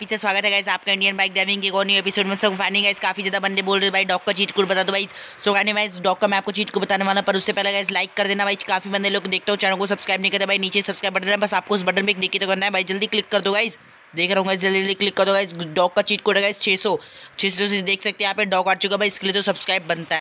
पीछे स्वागत है गाइस आपका इंडियन बाइक ड्राइविंग के एक और न्यू एपिसोड में। सब फानी गाइस काफी ज्यादा बंदे बोल रहे हैं भाई डॉग का चीट कोड बता दो भाई। सो गाने भाई डॉग का मैं आपको चीट कोड बताने वाला, पर उससे पहले गाइस लाइक कर देना भाई। काफी बंदे लोग देखते हो चैनल को सब्सक्राइब नहीं करते भाई, नीचे सब्सक्राइब बटन है, बस आपको उस बटन पे क्लिक तो करना है भाई। जल्दी क्लिक कर दो गाइस, देख रहा हूँ जल्दी क्लिक कर दो गाइस। डॉग का चीट कोड है गाइस 600 से देख सकते हैं यहाँ पे डॉग आ चुका है भाई, इसके लिए तो सब्सक्राइब बनता है।